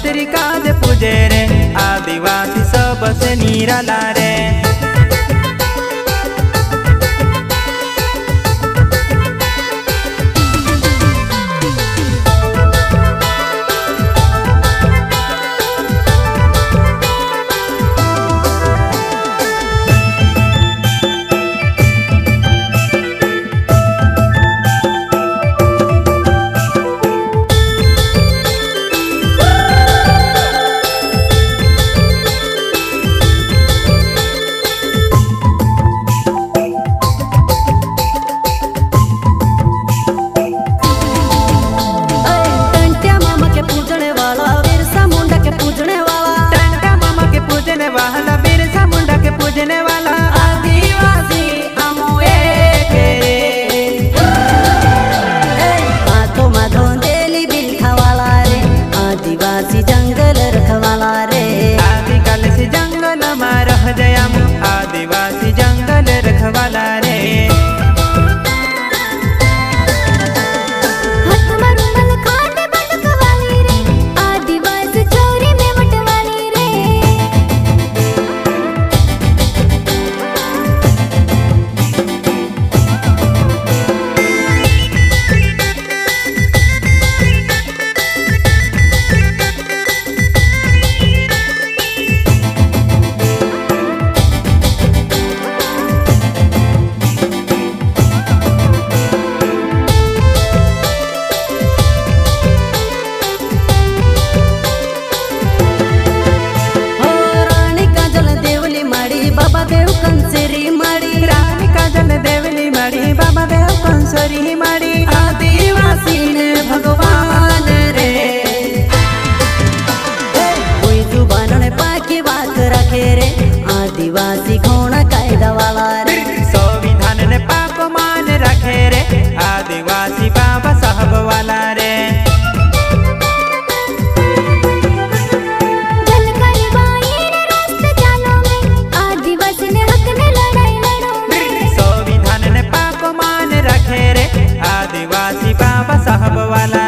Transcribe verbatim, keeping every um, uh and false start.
पत्रिका दे पूजे रे आदिवासी सबसे निराला रे। आदिवासी जंगल रखवाला रे। आदिवासी चोरी में मटवाली रे। देव कंसरी माड़ी रानी काजल देवली माड़ी बाबा देव कंसरी माड़ी आदिवासी ने भगवान रे। कोई जुबान ने पाकी बात रखे रे आदिवासी घोड़ा कायदा वाला रे। संविधान ने पाक मान रखे रे आदिवासी बाबा साहब वाला रे। आदिवासी बाबा साहब वाला